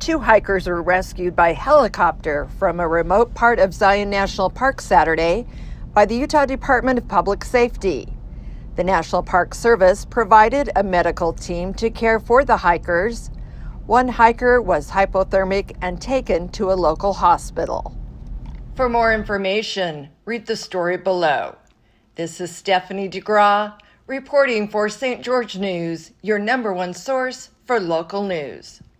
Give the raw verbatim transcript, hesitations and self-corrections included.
Two hikers were rescued by helicopter from a remote part of Zion National Park Saturday by the Utah Department of Public Safety. The National Park Service provided a medical team to care for the hikers. One hiker was hypothermic and taken to a local hospital. For more information, read the story below. This is Stephanie DeGraw reporting for Saint George News, your number one source for local news.